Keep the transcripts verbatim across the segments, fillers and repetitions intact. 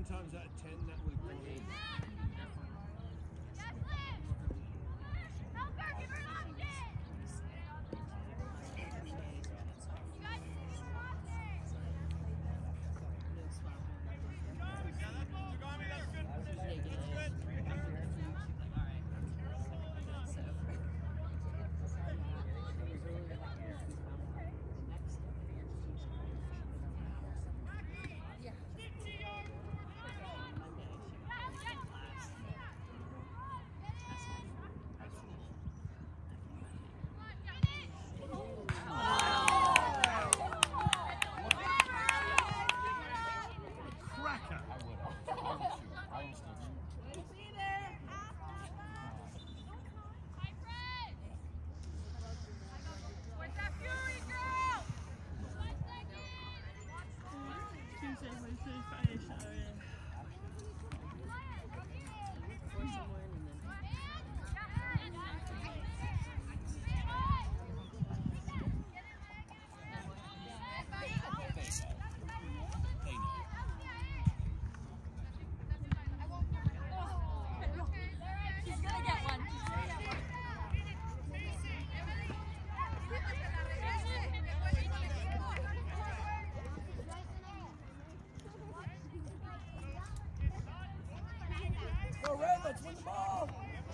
times out of ten that would probably. Go Red, let's win the ball!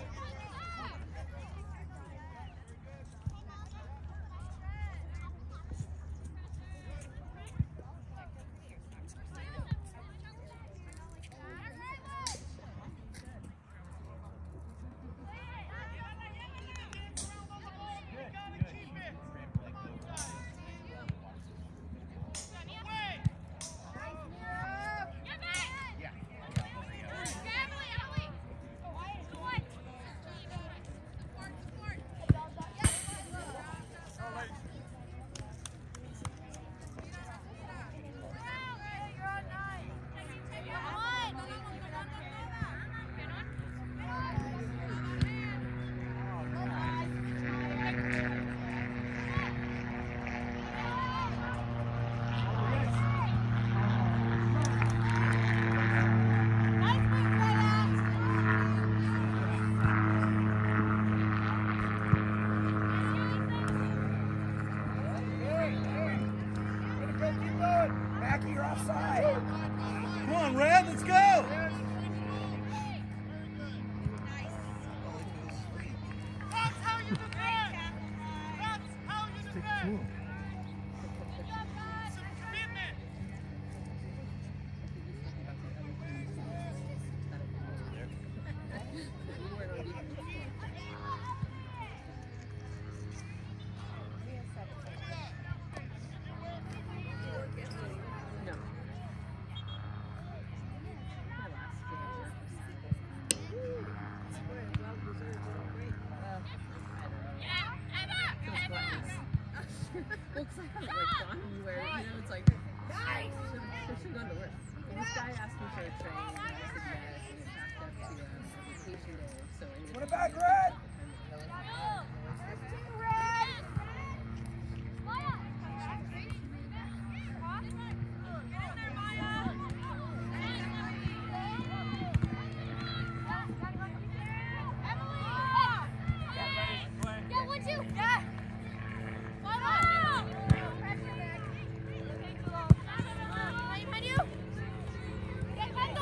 Come on, Red, let's go! That's how you defend! That's how you defend! Some commitment! Looks like I'm like gone anywhere, you know, it's like, nice! Should have gone to work. And this guy asked me for a train, and I said yes, and it packed up to a vacation day, so I ended Put up it back, Red! Get ready!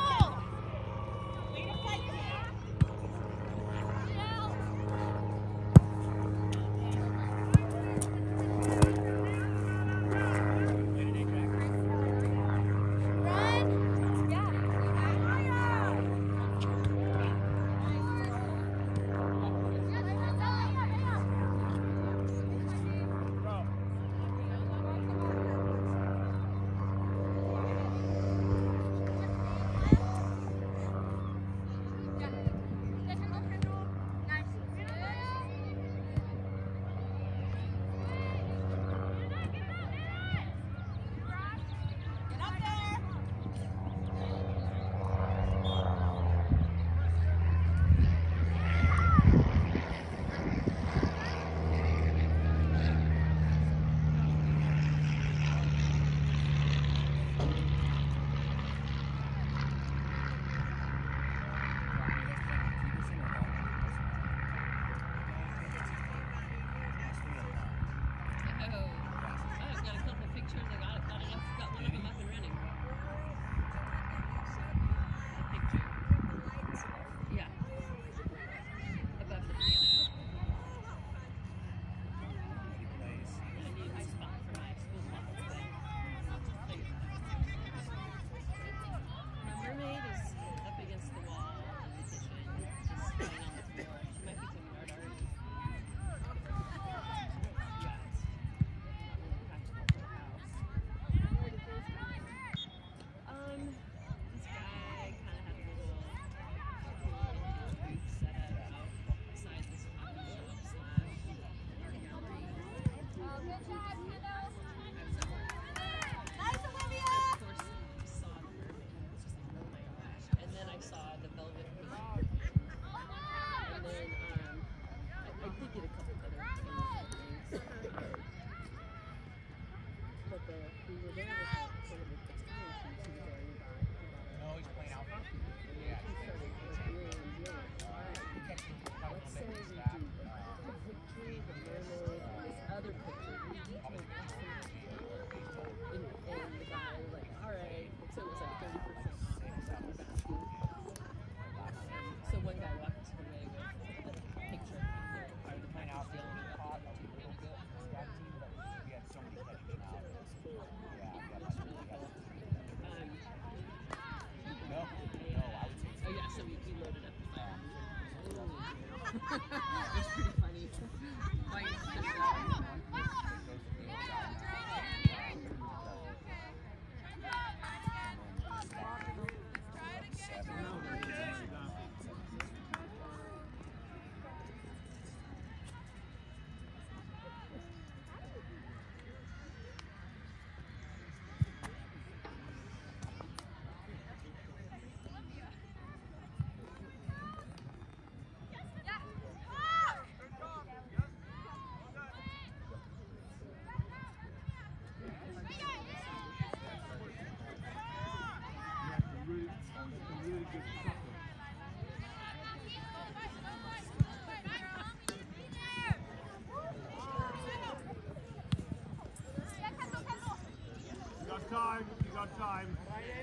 got time, you got time.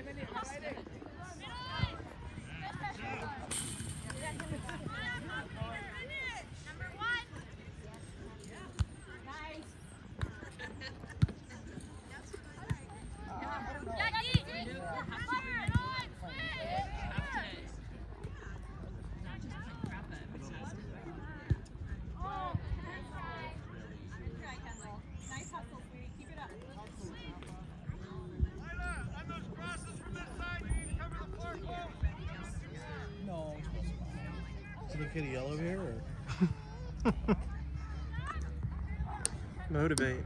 Did he get a yellow here or? Motivate.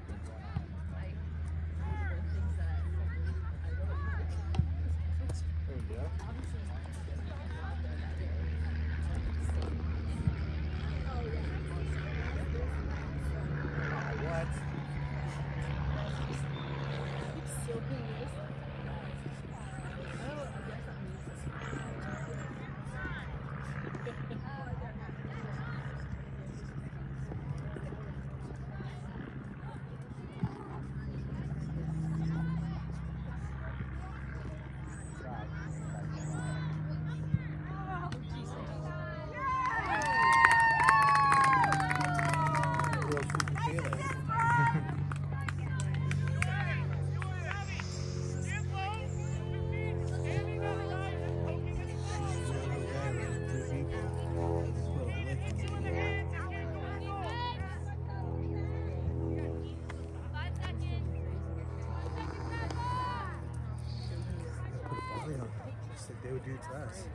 Just like they would do to us.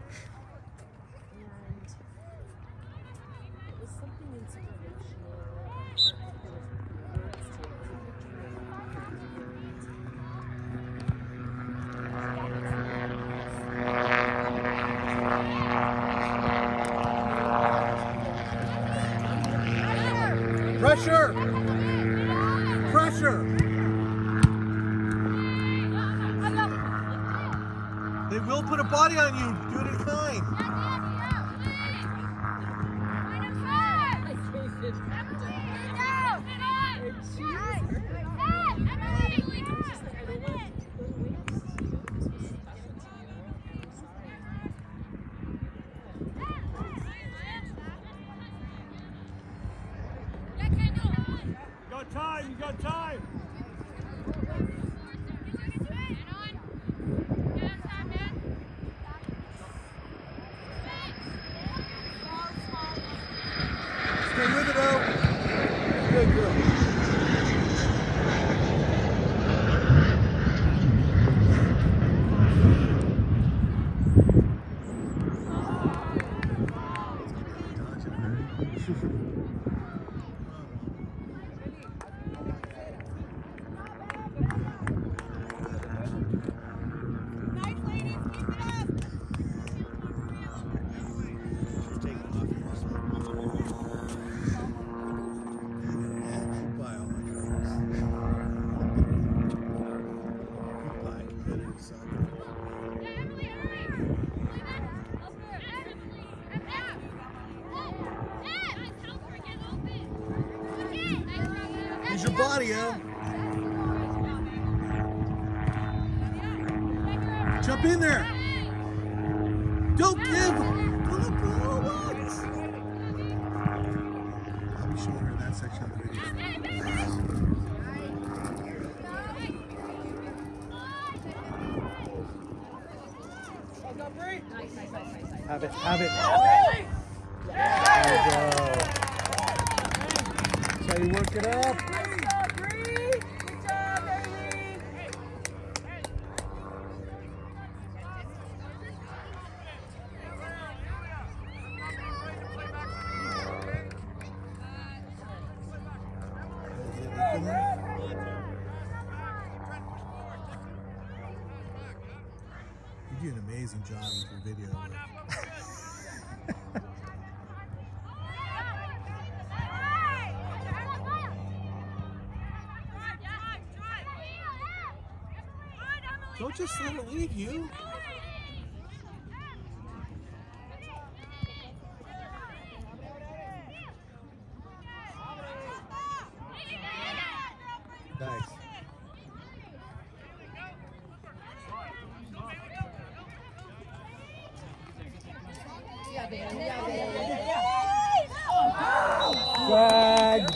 And it was something inspirational. Pressure! Pressure! They will put a body on you. Do it in kind. You got time, you got time. Stay with it out. Good, good. Use your body, huh? Jump in there. Don't give the ball once. I'll be showing her that section of the video. Have it, have it. There you go. That's how you work it up. You do an amazing job with your video. Don't just let it leave you. Nice. Yeah, Bailey. Yeah, Bailey. Flag.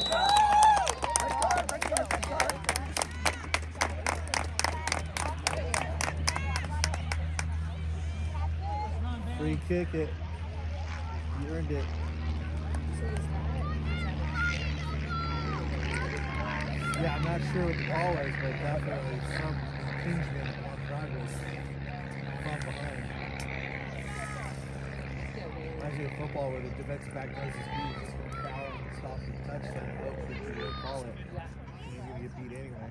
Free kick it. You earned it. Yeah, I'm not sure what the ball is, but definitely some impingement on progress from behind. Reminds me of football where the defensive back knows his beat, just going to foul and stop the touchdown and hope that you don't call it. And you're going to get beat anyway.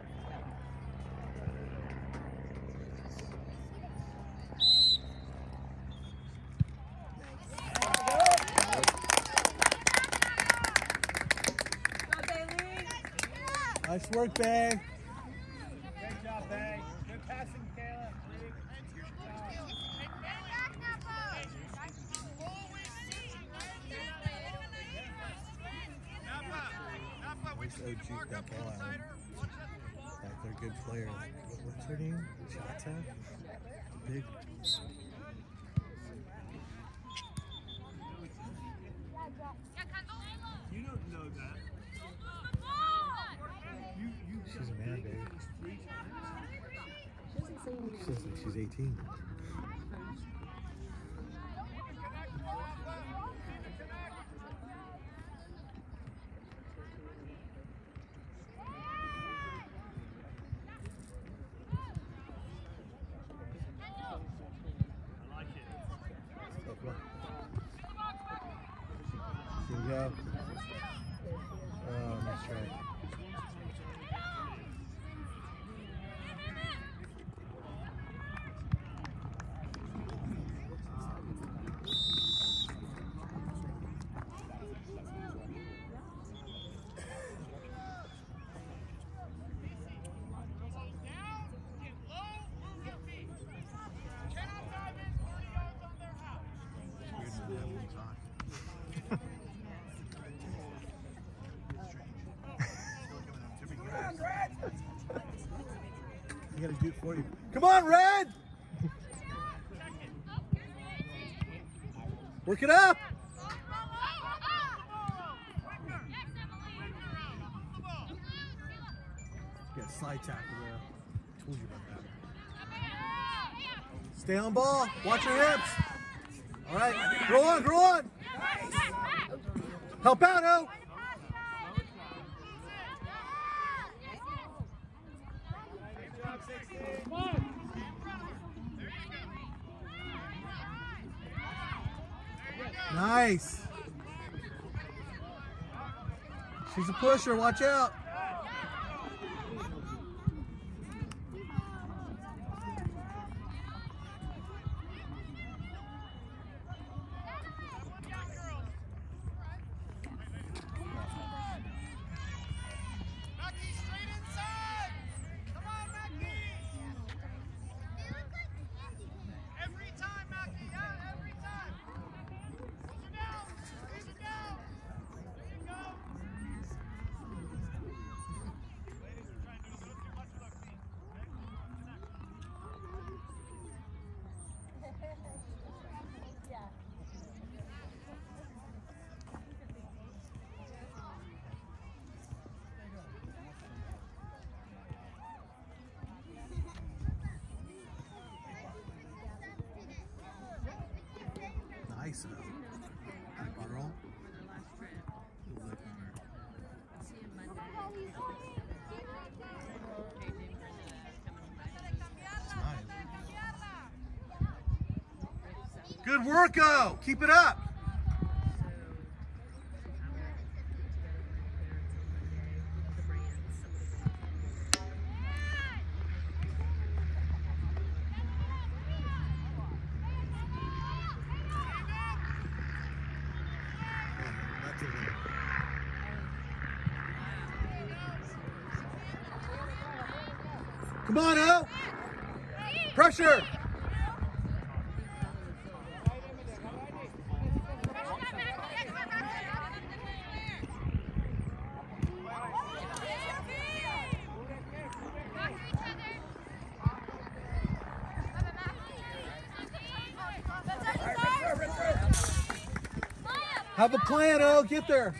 Nice work, Bay. Great job, Bay. Good passing, Kayla. Nice O G that ball out. Like they're a good player. What's her name? Chata? Big. You don't know that. She's a man, baby. She says that she's eighteen. I like it. Here we go. Oh, nice try. I gotta do it for you. Come on, Red! Work it up! You got a slide tackle there. I told you about that. Stay on ball. Watch your hips. All right. Grow on, grow on. Help out, O. Nice. She's a pusher. Watch out. Nice, uh, that girl. Good look on her. Nice. Good work, O. Keep it up. Come on, O. Pressure. Have a plan, oh, get there.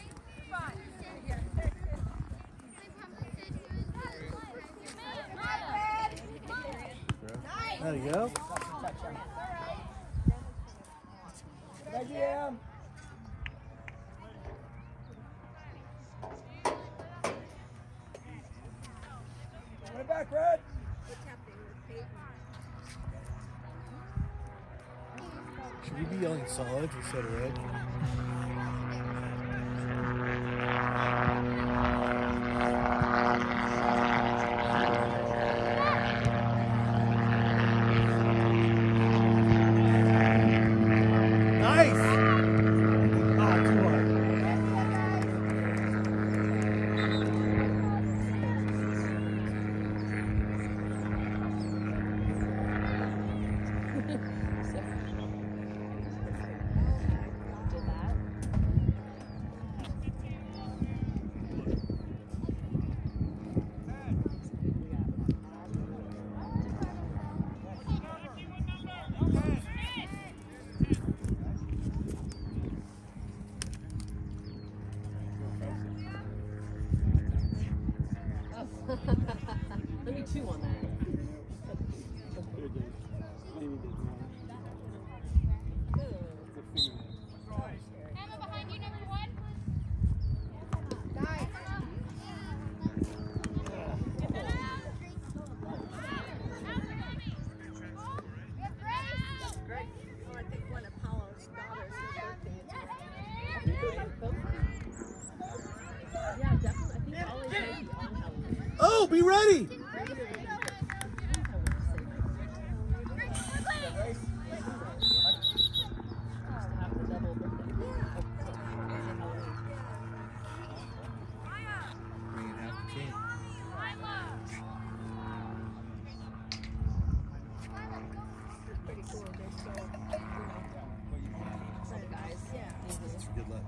There you go. Good idea. Run it back, Red. Should we be yelling solids instead of red? Nice! Ah, too hard. Let me chew on that. Emma, behind you, number one. Yeah, definitely. I think always maybe on Halloween. Oh, be ready! Bringing half the team. That's for good luck.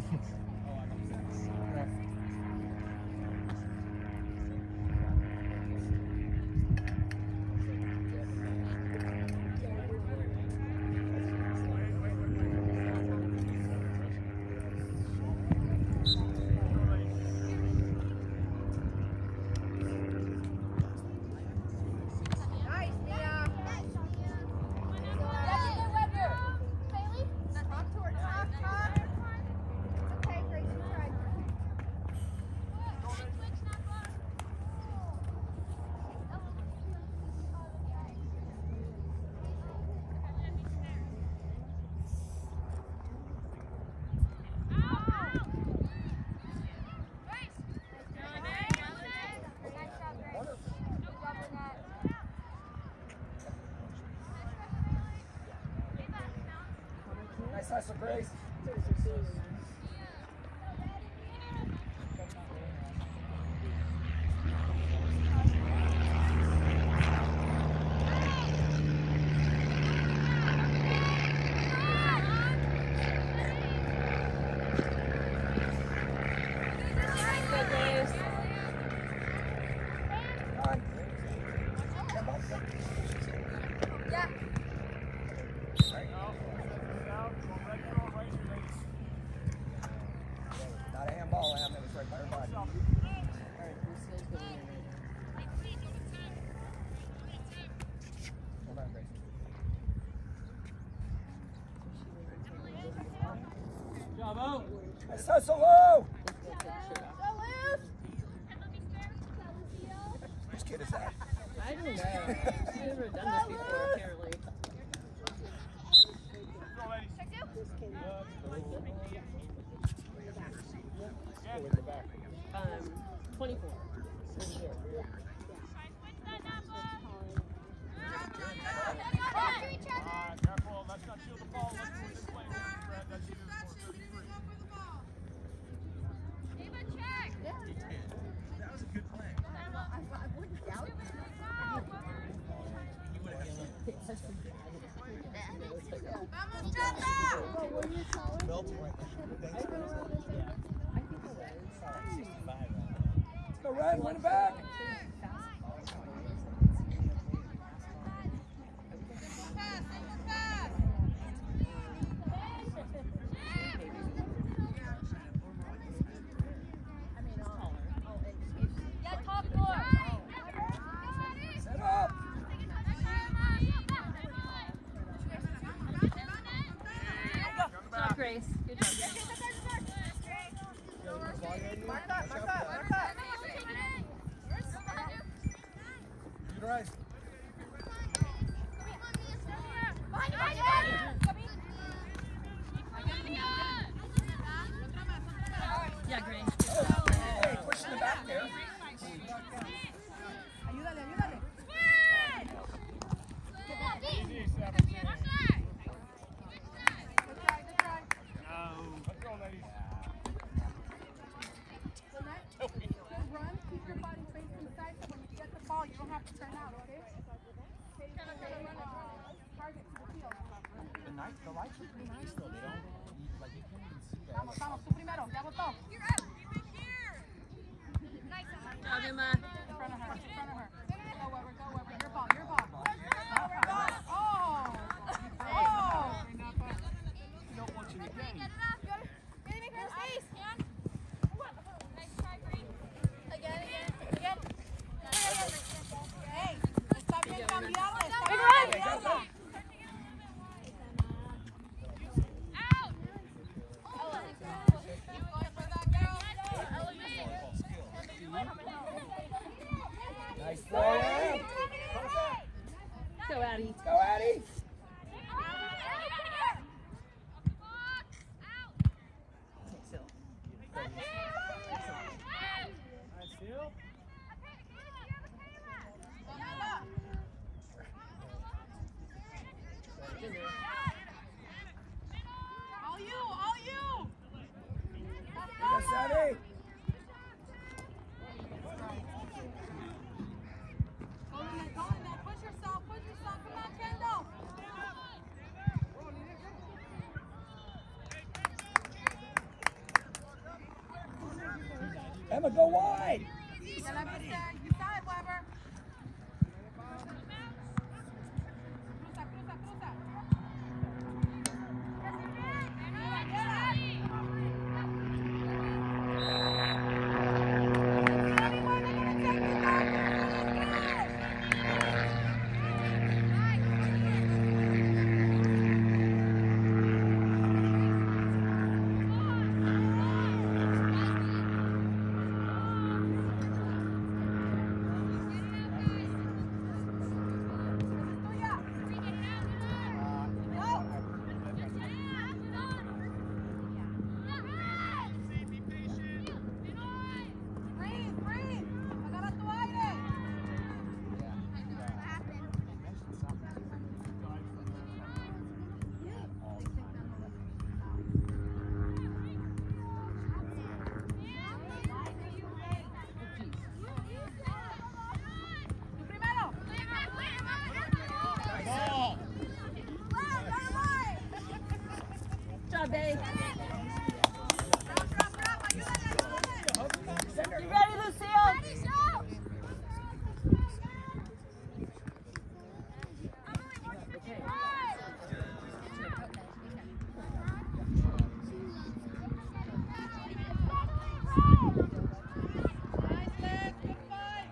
Nice hustle, Grace. Not a handball, Em. It was right by her body. Hold on, Grace. Nice hustle, low! Which kid is that? I don't know. She's never done this before, apparently. Um, twenty-four. Careful, let's not shield the ball. Let's move this play. That's you. Ava, check. That was a good play. I wouldn't doubt it. Belton right Let's go, Red. Win it back. Grace. Good job. Mark that, mark that, mark that. You're right. Yeah, Grace. Hey, push in the back there. Ayúdale, ayúdale. Easy, seventeen. Good try, good try. Let's go, ladies. Just run, keep your body facing the side so when you get the ball, you don't have to turn out, okay? Target to the field. The night, the lights are pretty nice though. They don't, like, you can't even see that. Vamos, vamos, tú primero, ya botó. Job, Emma. In front of her, in front of her. Go, Weber, go, Weber. Your ball, your ball. Oh! Oh! You don't want you to get it. Hey, está bien cambiarla, está bien cambiarla. Nice throw. Go, Addie. Go, Addie. All you, all you. Yes, Addie. Go in there, go in there. Push yourself, push yourself. Come on, Kendall. Emma, go wide. Ya la viste, you saw it, Weber. Cruza, cruza, cruza. Breathe, breathe. Agarra tu aire. Tú primero. Ball. Job, Dave. Drop, drop, drop. Ayúdale, ayúdale. You ready, Lucille? Nice leg, good fight.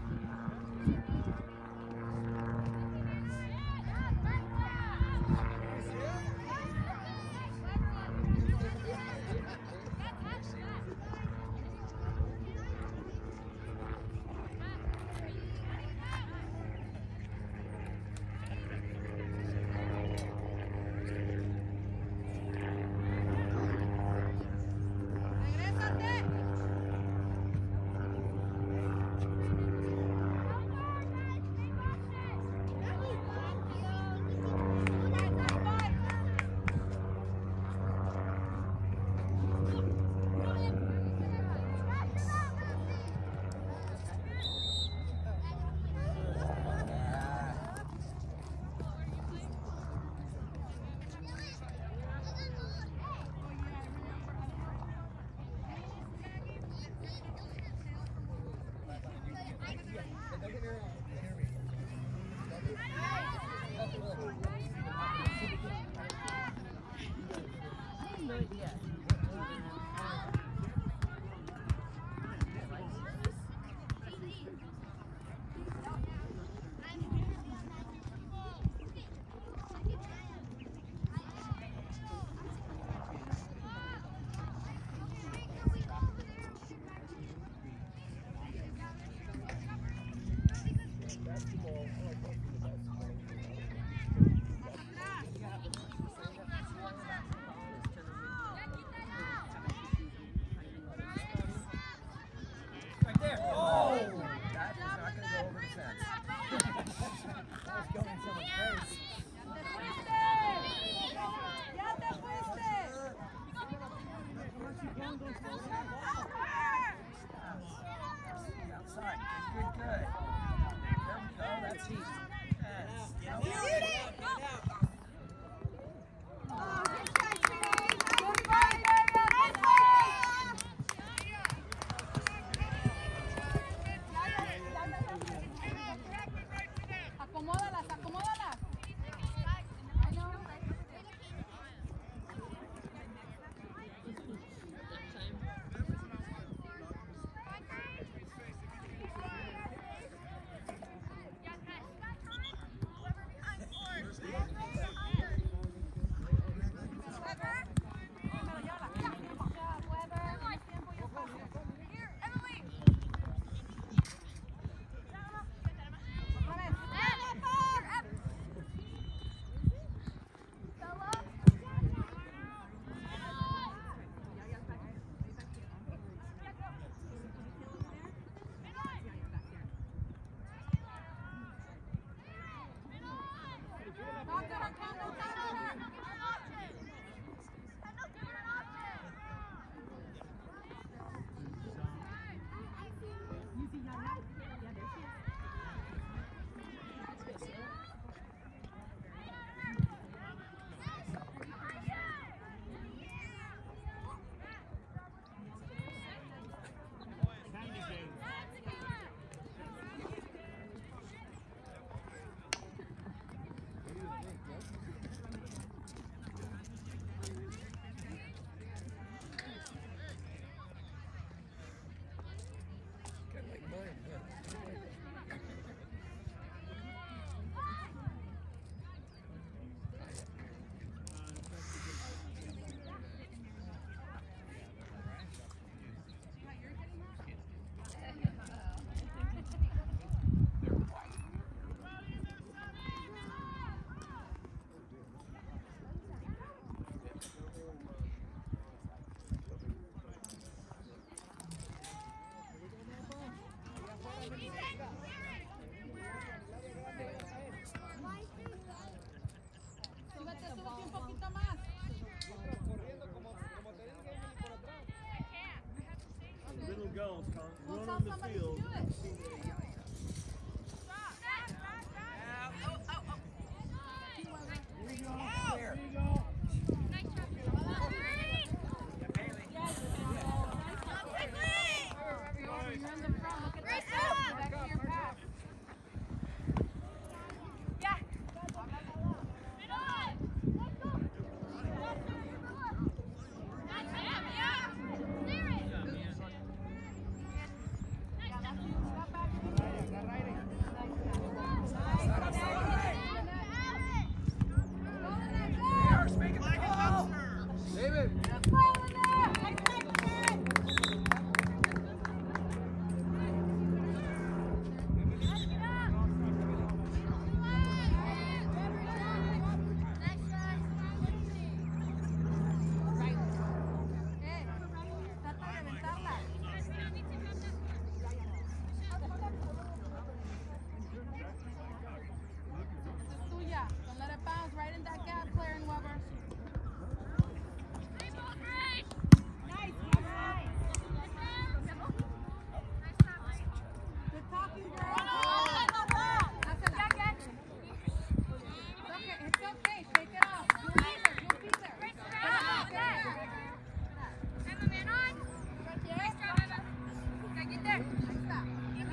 Regrésate. tell somebody to do it. Don't let it bounce right in that gap, Claire and Weber. Good talking, girl. That's enough. It's okay. It's okay. Shake it off. You'll be there. You'll be there. Get there. Like that.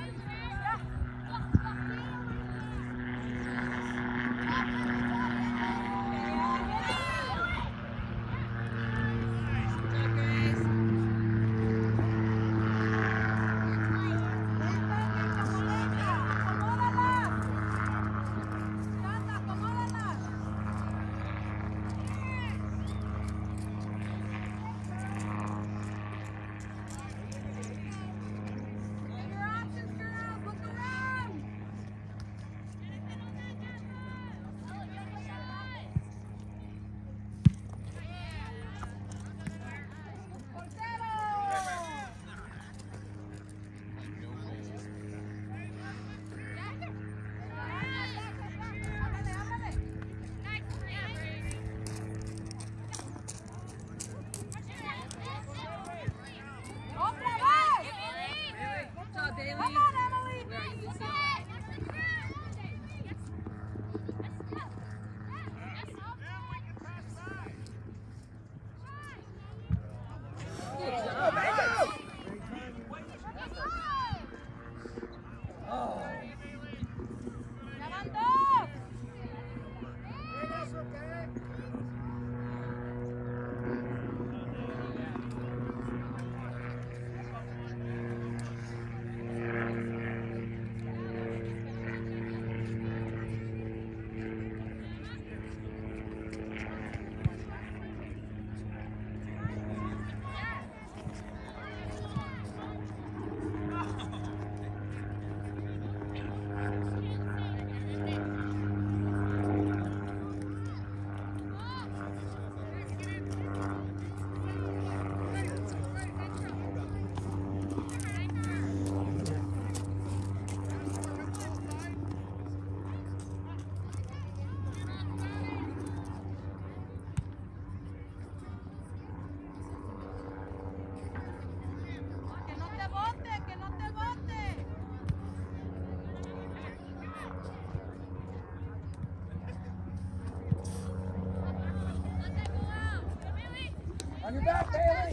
On your back, Bailey!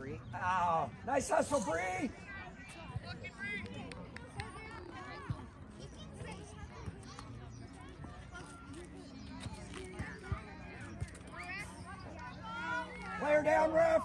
Bree. Oh, nice hustle, Bree. Player down, ref.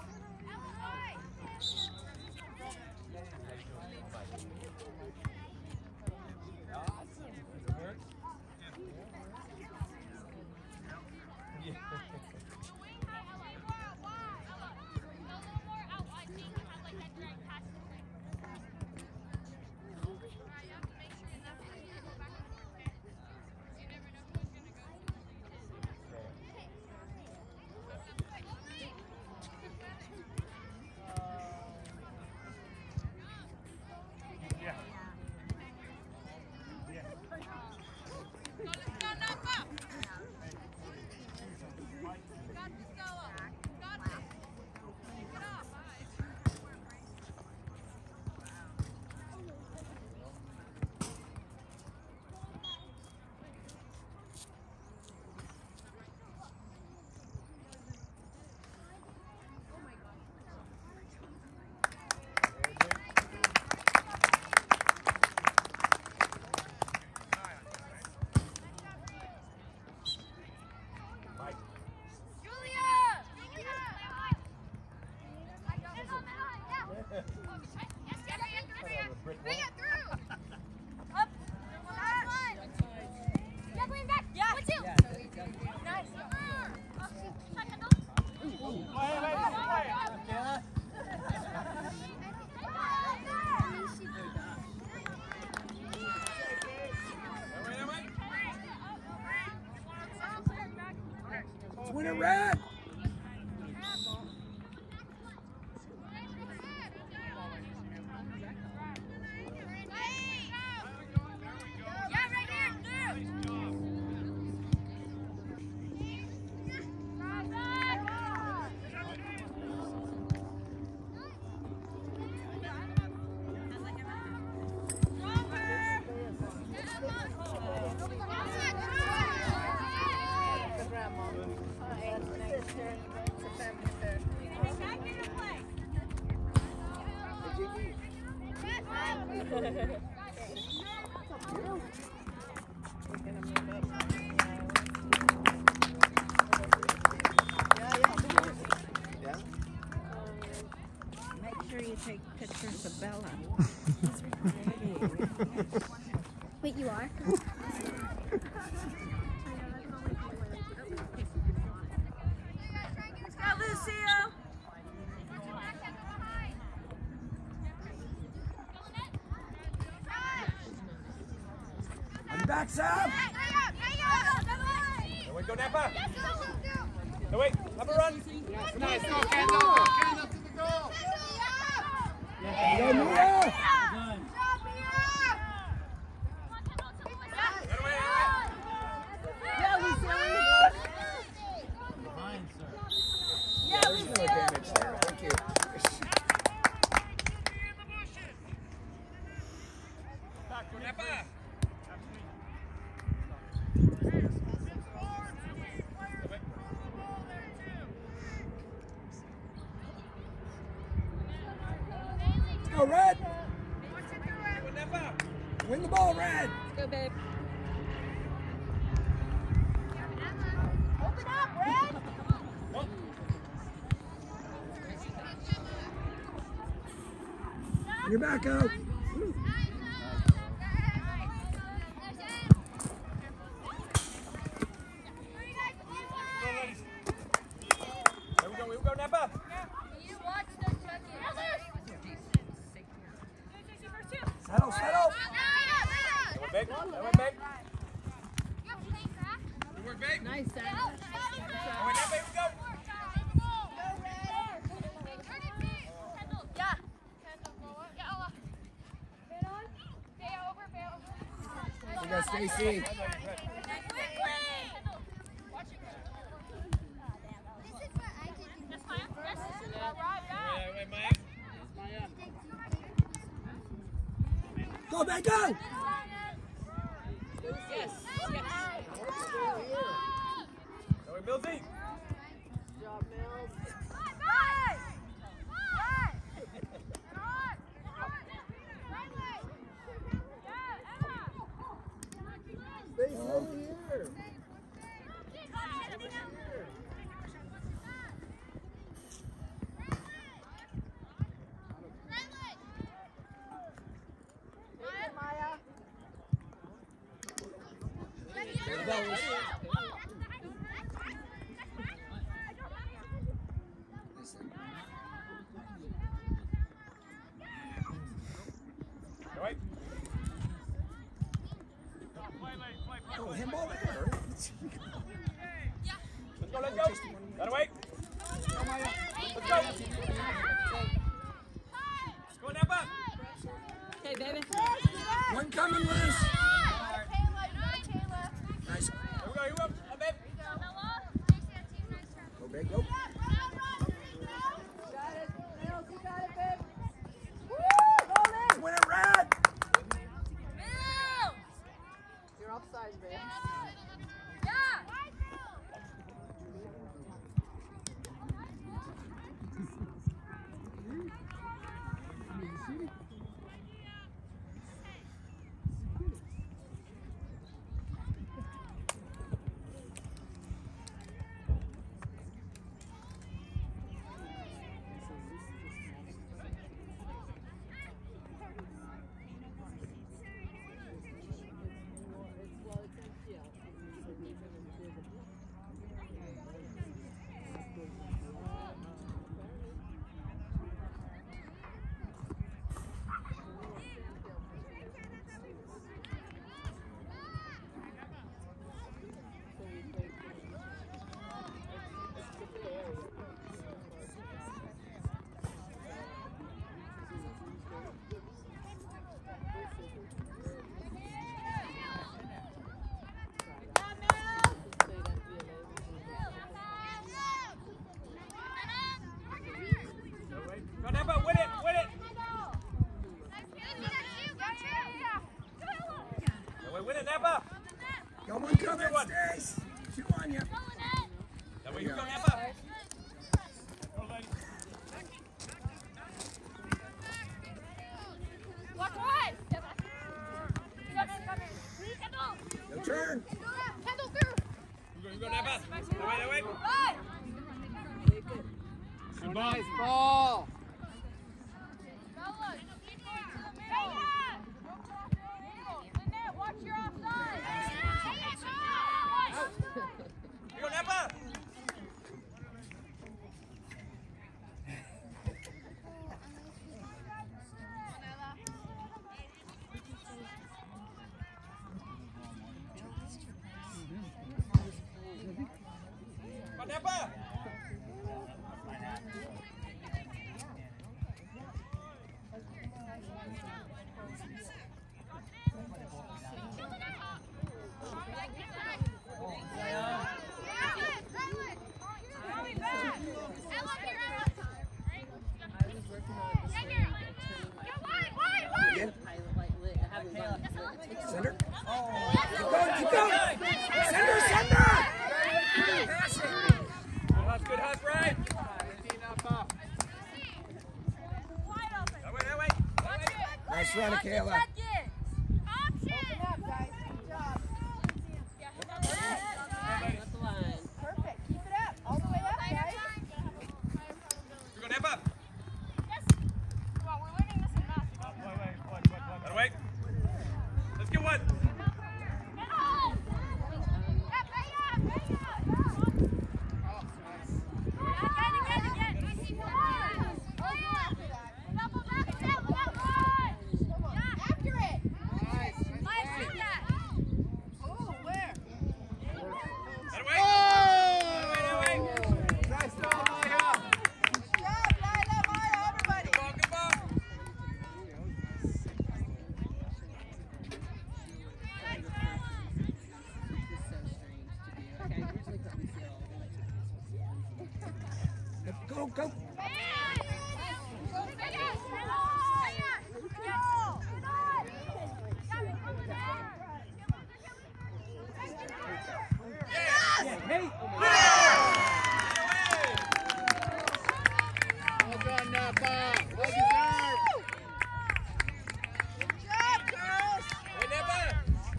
Win it, red. Make sure you take pictures of Bella. Wait, you are? Let's go, Lucio! On your back, Sam. No, wait, go, Napa. No, wait, Napa, run. Nice, go, Kendall. Go, Kendall to the goal. Go, Mia. There's no damage there. Thank you. Go, Napa. Let's go, red. Win the ball, red. Go, babe. Open up, Red! On your back, out. Here we go, here we go, Napa. You watch the judges. Settle, settle. That went big. That went big. Good work, big. Nice, Sam. That went Napa, here we go. You got Stacy. Yeah, wait, Mike. Go, back, go. Yes. That went Millsy. Good job, Mills. fellas. Wait. Oh, him over there. Let's go, let's go. Gotta wait. Let's go. Let's go, Napa. Okay, baby. One coming, Liz. Nice. Here we go, here we go. Up, babe. Go big, go. Win it, Red. You're offside, babe. Go, Napa. Win it, win it. That way, win it, Napa. Got one coming, Stace. Two on you. That way, here we go, Napa. Your turn. Here we go, here we go, Napa. That way, that way. Good ball. Nice ball. Here we go, Napa. Go, Napa. Again. Send Sender. Keep going, keep going. Sender, sender. Good hunt, good hunt, Brian. That way, that way. Nice run, Kayla. Here we go, Napa. That way. Let's get one. That way. That way, that way. Nice ball, Maya. Good ball, good ball. Go, go. Hey. Well done, Napa. Well deserved. Hey, Napa.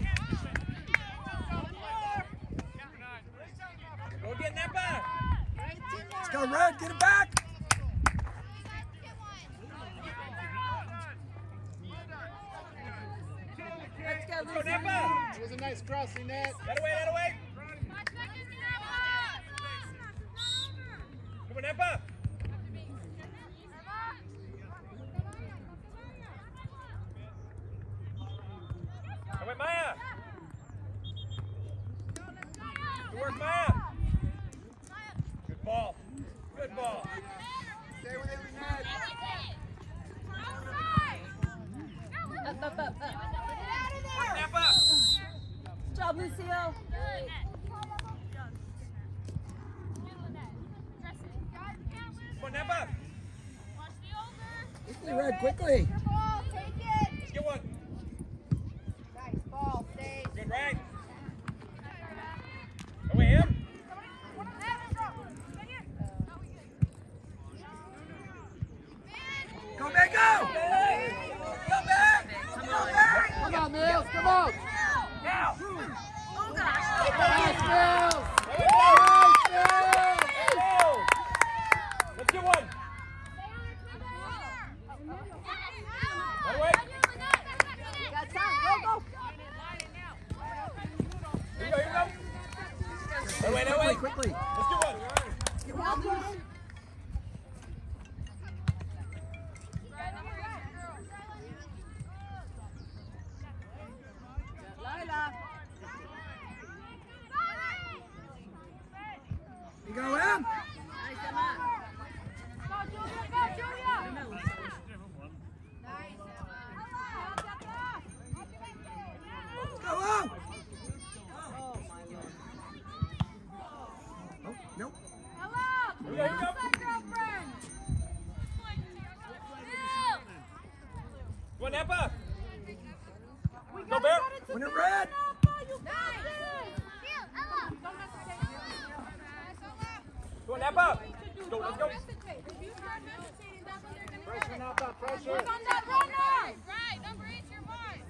Go get Napa. Let's go, Red. Get it back. Let's go, Let's go, Lucy. Napa. was a nice crossing net. That away, that away. Come on, Empa. Come on, Maya. Good work, Maya. Good ball. Good ball. Stay within the net. Up, up, up, up. Work, Empa. Good job, Lucio. Come on, Empa. Quickly, Red, quickly. Let's get one. Nice ball, stay. Good, right. Away, him. Go, man, go! Go back! Go back! Come on, Mills, come on! Now. Nice, Mills! There we go. Nice, Mills! Let's get one. That away. Got time, go, go. Here we go, here we go. That way, that way. Quickly, quickly. Let's get one. Lila. You go, Em. Nice, Emma. Go, Julia, go, Julia. Go on! Oh, nope. Hello. Here we go, here we go. Outside girlfriend. Come on, Empa. We Go, gotta Bear. get it to Win it, Bear, Red. Napa, you got this. Don't hesitate. Come on, Empa. Let's go, let's go. Don't hesitate. If you start hesitating, that's when they're gonna Pressure, get it. Napa, pressure. Work on that runner. Right, number eight, your boy.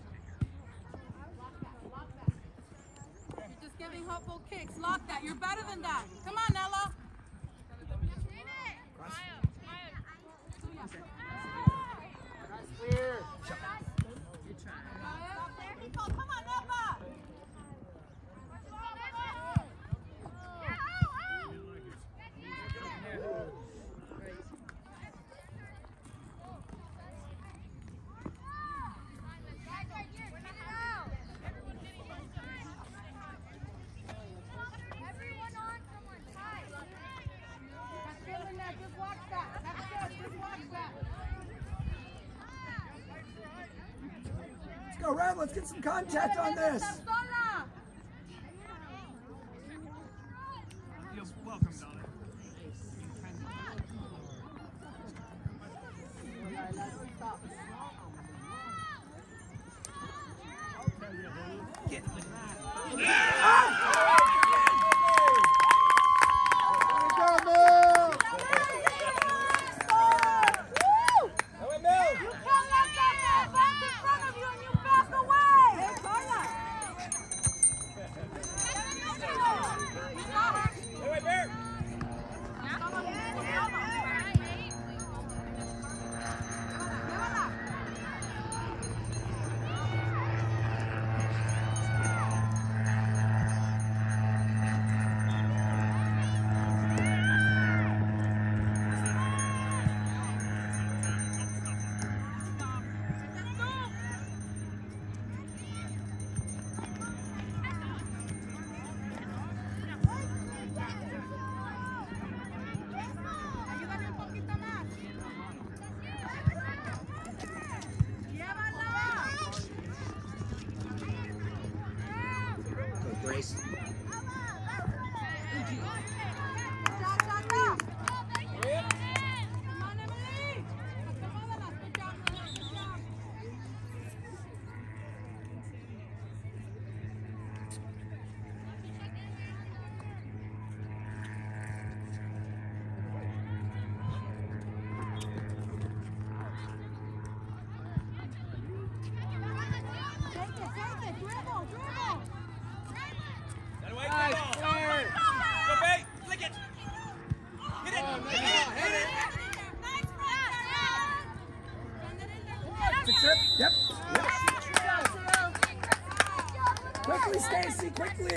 You're just giving hopeful kicks. Lock that. You're better than that. Come on, Ella. Clear. Come on, Ella. Everyone on someone's side. That's good in there. Just watch that. That's good. Just watch that. Let's go, Red. Let's get some contact on this. Sola. Go, Mills! That way, Mills. You can't let that man bounce in front of you and you back away. Hey, Carla.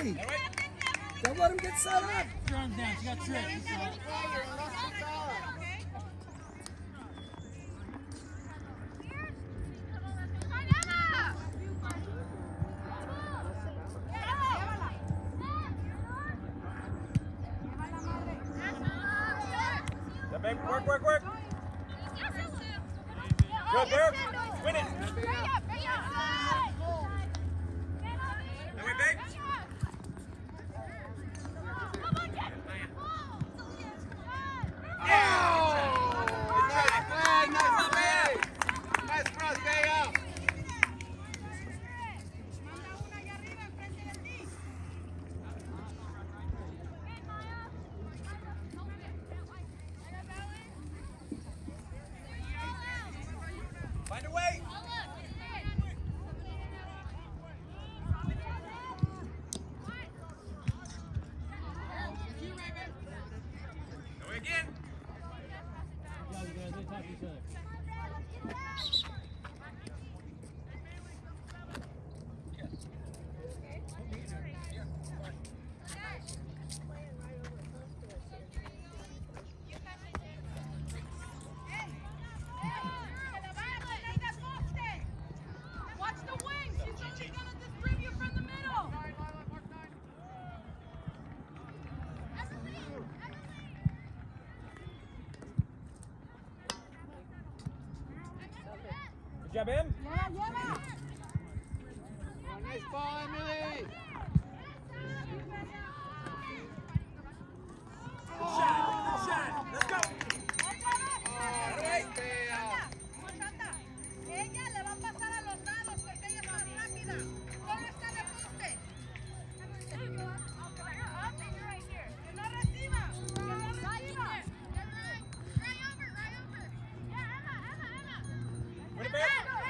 Millie! Don't let him get set up! Your arms down, she got tripped. Yeah, babe, work, work, work. Good, Derek. Win it. That way, babe. Find a way. Go again. Yeah, you guys, they talk to each other. Watch the wings. She's only gonna distribute from the middle. Good job, Em. Lleva, lleva. Nice ball, Emily! Good shot. Good shot. Let's go. Ella le va a pasar a los lados porque ella es más rápida. Solo está en el poste. Que no reciba. Que no reciba. Win it, babe.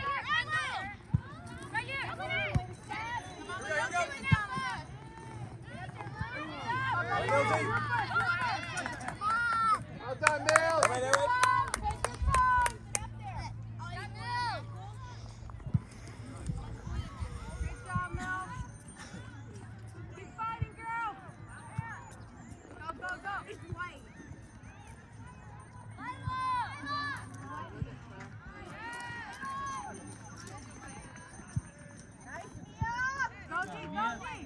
Well done, Mills! That way, that way. Good job, Mel. Keep fighting, girl. Go, go, go. It's white. Go deep, go deep.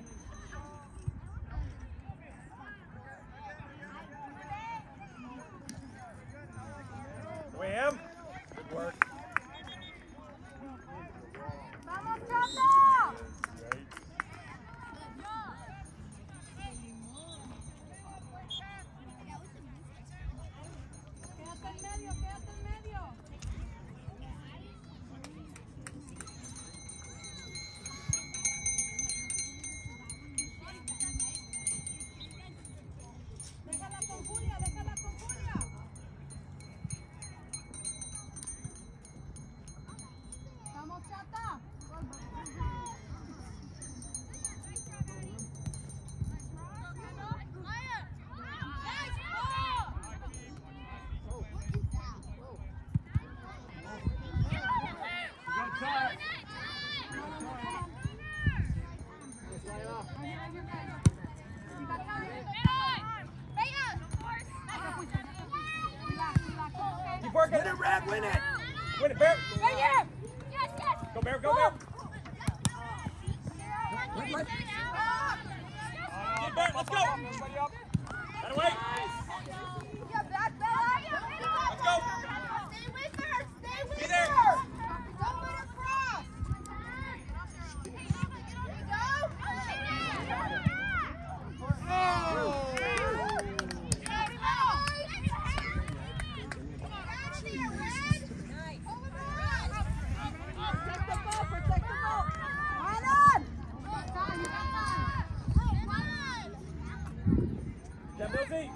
That way, Em. Good work. Vamos, Chata. Quédate en medio, quédate en medio. Déjala con Julia, déjala con Julia. Vamos, Chata. Keep working. Win it, Red, win it! Win it, Bear. Right here. Yes, yes. Go, Bear. Go, Bear. Let- let- Get Bear. Let's go. That way. Let's go. Stay with her. Stay with Be there. her. Don't let her cross. Protect the ball. Protect the ball. Run on. Yeah, Millsy.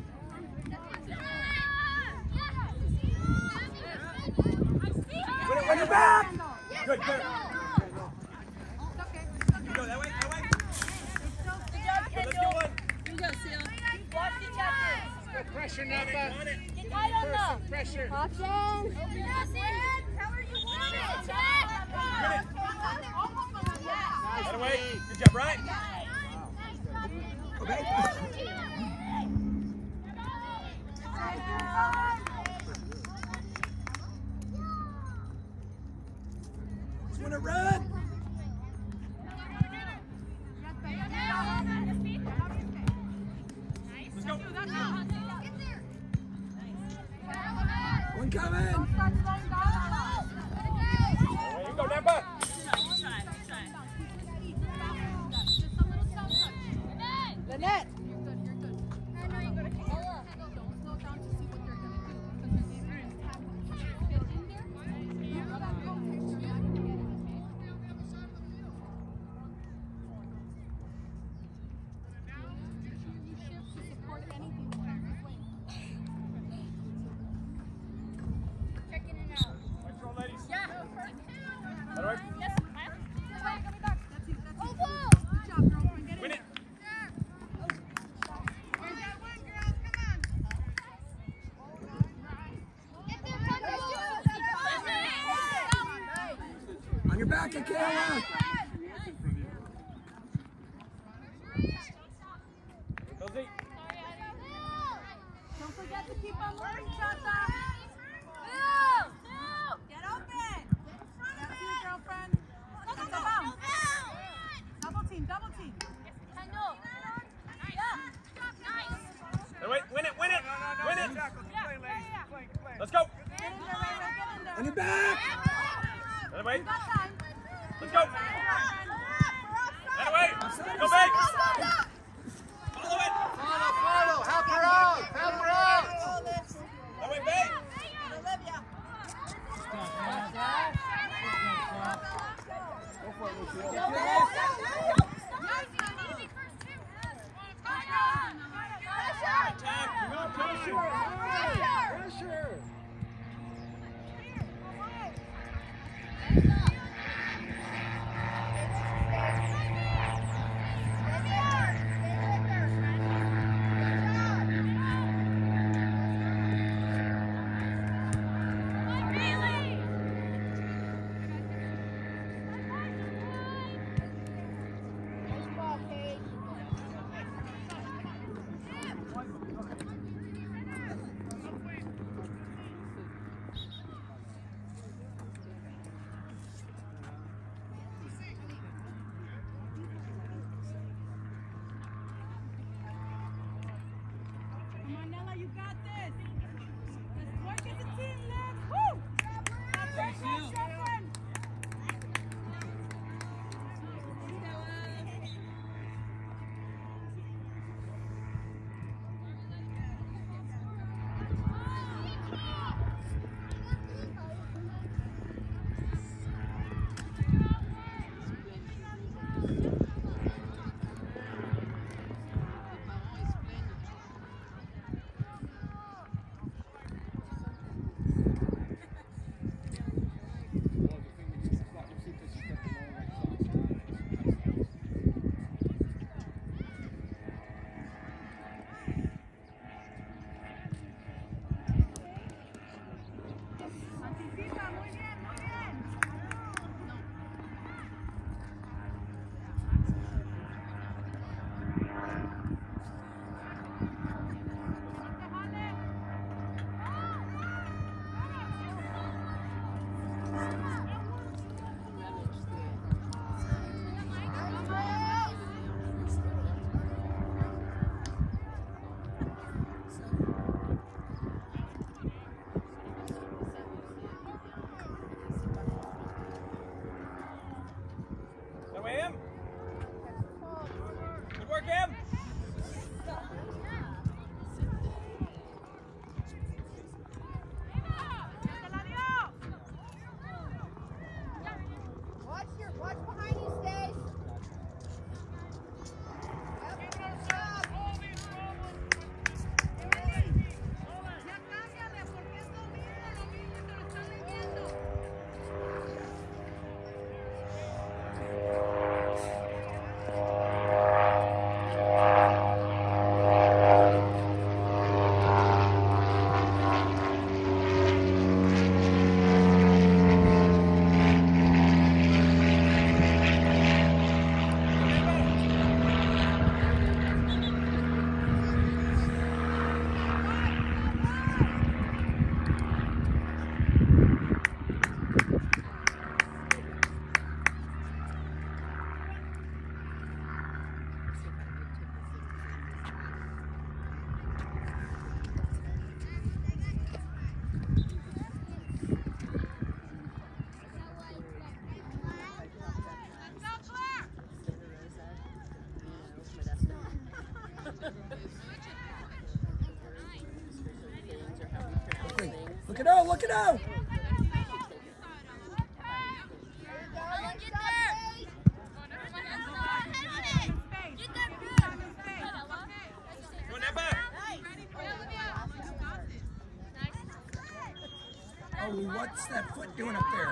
Win it, win it back. Good, good. You go that way, that way. Good, let's get one. Here you go, Seal. Good pressure, Napa. On it. Person, pressure. Option. How are you That way. Good job, Brian. Just want to run. Let's go. One coming. There you go, Napa. Lynette. Control, ladies. Yeah. All right. Win it. On your back, Akela. Rosie. Don't forget to keep on moving, Chata. Get open. That's you, girlfriend. That's a bounce. Double team, double team. Hey, wait, win it, win it, win it. Let's go. Get in there, Ray, Ray, get in there. On your back. That way. You got time. Let's go. That way. Go back. Follow it. Follow, follow. Help her out. Help her out. That way, back. Pressure. Come on, Nella, you got this. Let's work as a team, let's. Woo! That's right, that's right. Anticipa, muy bien, muy bien. That way, Em. Good work, Em. Look it out, look it out! Oh, what's that foot doing up there?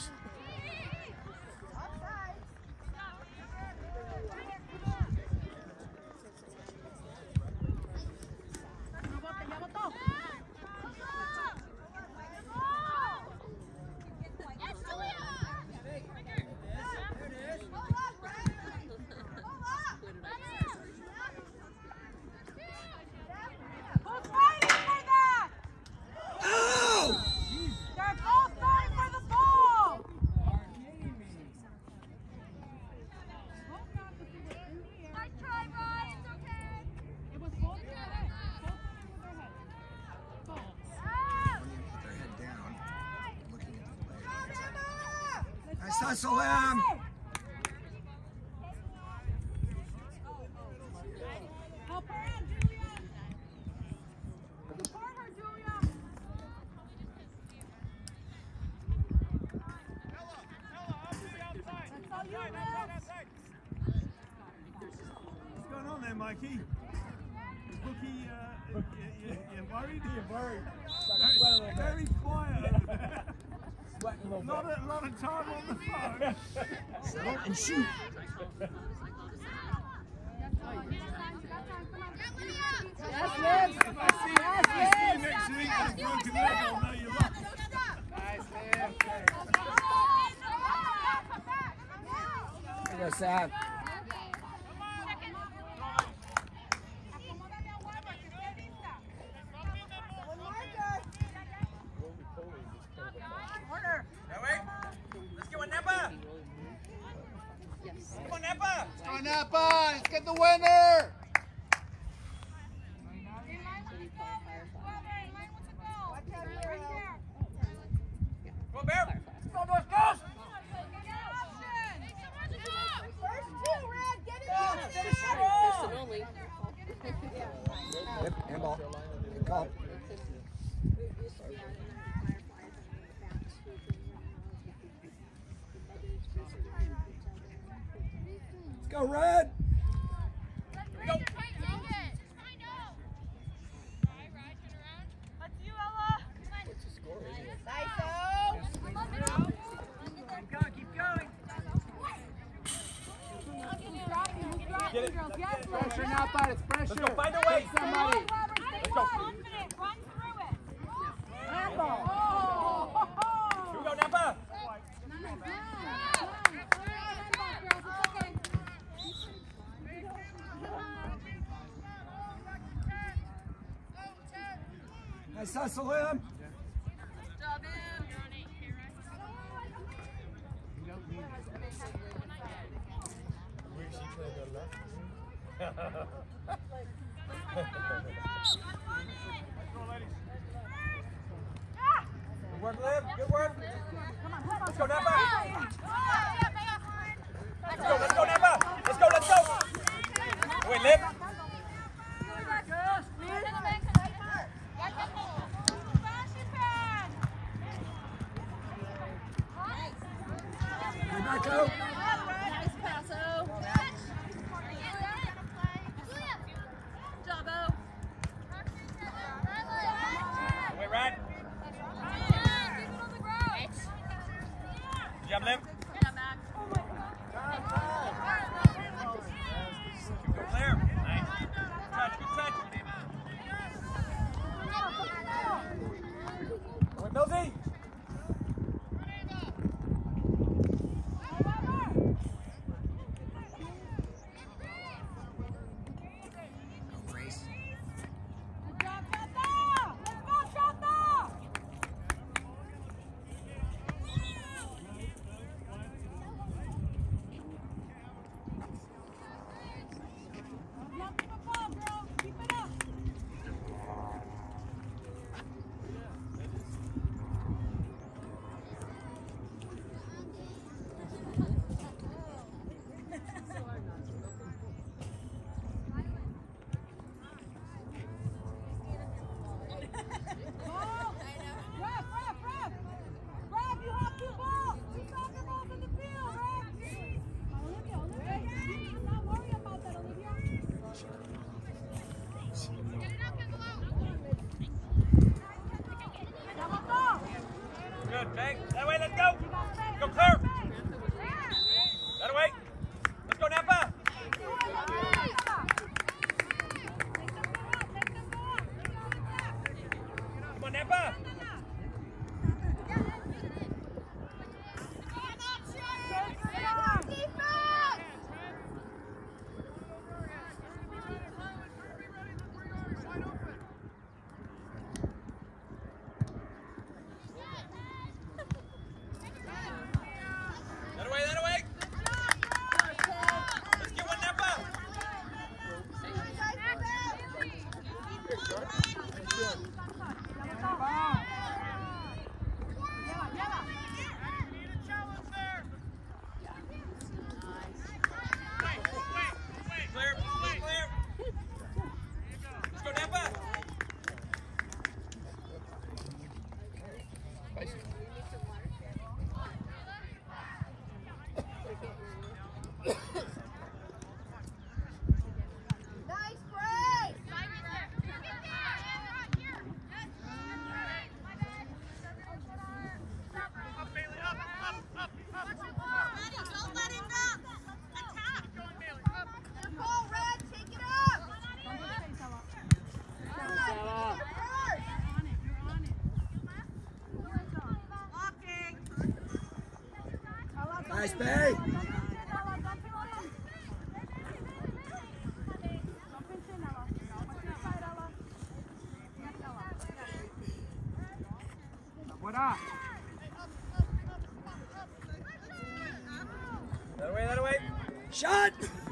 Hustle him! Help her out, Julia! Support her, Julia! That's all you, Will. What's going on there, Mikey? Is Bookie, uh, you, you, you worried? You're worried. Very, very quiet. Not a lot of time on the phone. Settle and shoot. Yes, Liz! If I see, if I see you next week with a broken leg, I'll know you're lost. Nice, Liz. Here goes Sam. Napa, let's get the winner! Go, Bear! Go, boys, go! First two, Red, get it! Listen only. Yep, handball. Good call. Let's go, Red! Go. Get it. Yes, Liz. Pressure, Napa, it's pressure. Let's go, find a way. Hit somebody. Let's go. Confident, run through it. Handball. Oh. Here we go, Napa. Nice hustle, him. Good work, Liv. Good work. Let's go, Napa. Let's go, let's go, Napa. Let's go, let's go. Wait, Liv. Good back out. Nice passo. Jabo. Wait, Rad. Good job, Liv. Go clear. Nice. Good touch, good touch. Wait, Millsy. Nepa! That away, that away! Let's get one, Nepa! Clear, clear, clear! Let's go, Nepa! Nice break! Up, Bailey, up, up, up, up! Ready, don't let him go! Attack! Good ball, Red, take it up! Nice, Bay. That away, that away! Shot.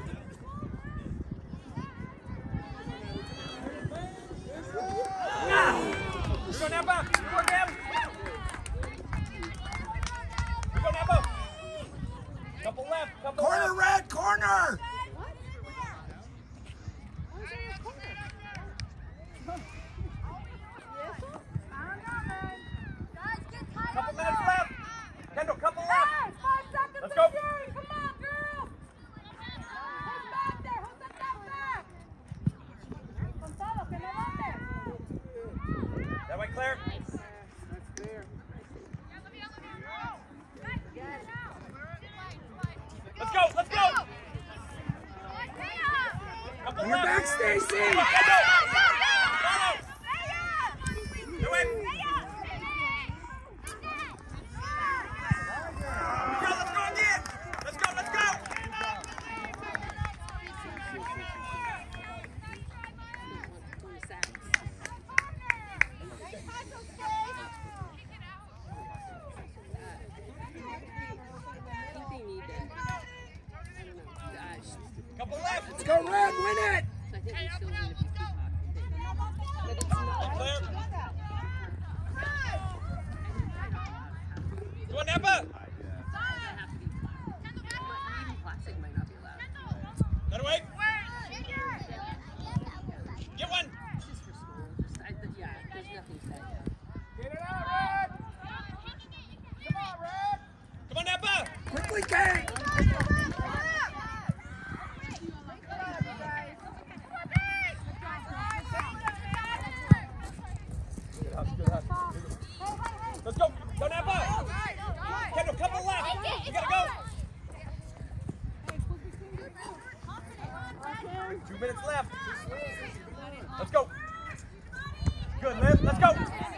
Let's go, Nepa! Come on, Cam! Let's go, Nepa! Couple left, couple Corner, left! Red. Corner. Couple minutes left! Kendall, couple left! Let's go! That way, Claire! Let's go, let's go! Couple On your left! back, Stacy. Come on, Kendall! Follow! Do it! Let's go, let's go again! Let's go, let's go! Couple left! Let's go, Red. Win it. So I think we still need a few But it's not. Clear! Go on, Nepa! Even plastic might not be allowed. That away! Get one! It's just for school. Just, I, yeah, there's nothing said. Get it out, Red! Come on, Red! Come on, Nepa! Quickly, Kate. Let's go! Go, Nepa! Kendall, couple left! You gotta go! Two minutes left. Let's go! Good, Liv. Let's go!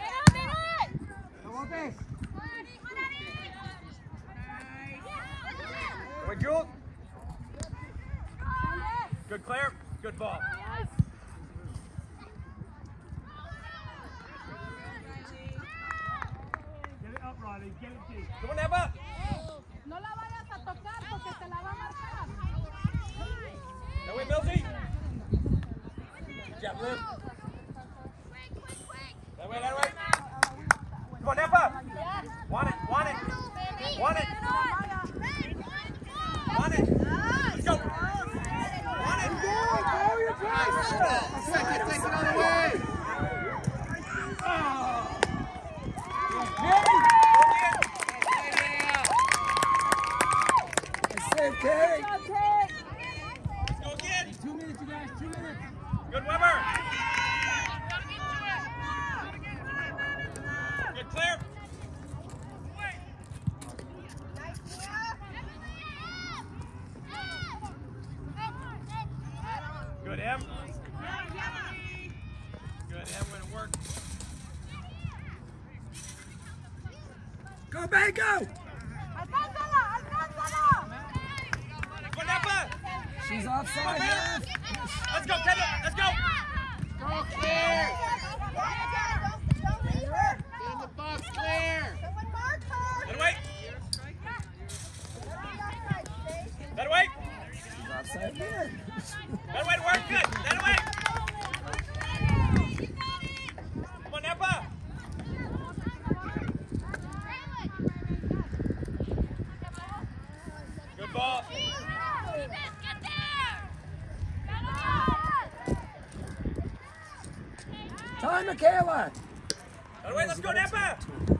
Go away, Jules. Good, Claire. Good ball. Get it up, Riley. Get it deep. Come on, Nepa! No la vayas a tocar porque te la va a marcar. That way, Milsey. Good job, Liv. That way, that way. Come on, Nepa! Want it, want it. Want it. Want it. Let's go. Want it. Second, take it on the way. Oh. Go, baby, go! Alcánzala, alcánzala. Go, Napa! She's offside, yeah. Let's go, Kendall! Let's go! Go clear! In the box, clear! Someone mark her. Let it wait! Let it wait! She's offside again. Let it wait, work good! Let it wait! Come on, Napa! Good ball! Time, Michaela! Let it wait, let's go, Napa!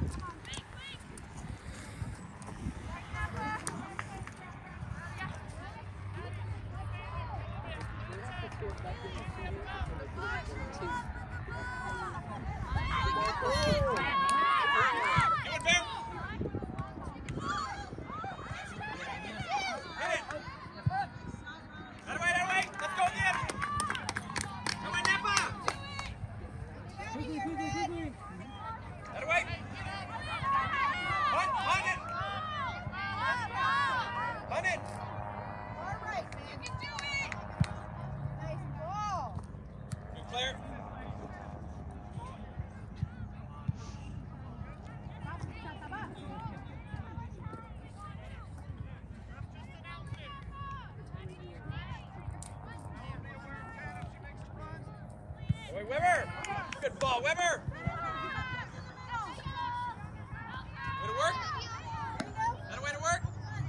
Weber! Good ball, Weber! Way to work? That a way to work?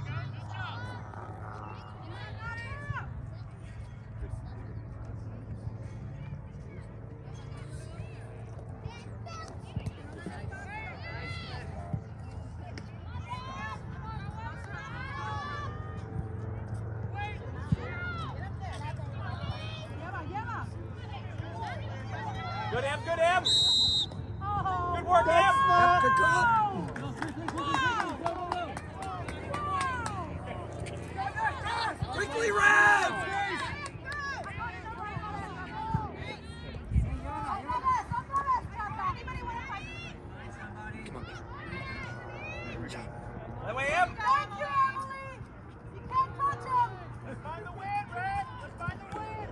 Good M, good M! Good work, M! Good call! Quickly, Rev! That way, M! Thank you, Emily. You can't touch him. Let's find the win, Red! Let's find the win!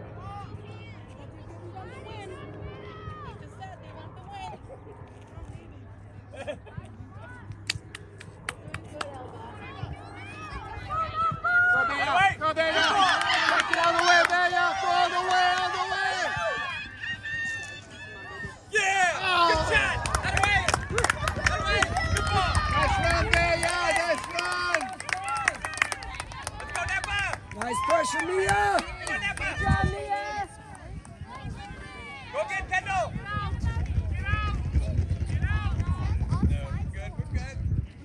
Go, Dana! Go, Dana! Take it all the way, Dana! Go all the way, all the way! Yeah! Oh. Good shot! That way! That way! Good ball! Nice run, Dana! Nice run! Let's go, Napa! Nice pressure, Mia! Come on, Napa! John Mia. Go get Kendall! No, we're good, we're good.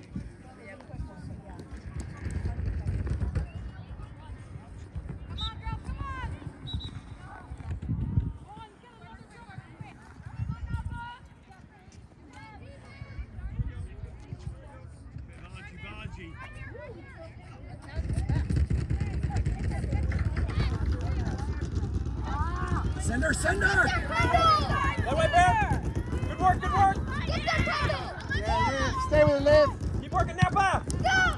Send her, send her! That way, Bear! Good work, good work! Get that Kendall. Yeah, Liv. Stay with Liv. Keep working, Napa! Go!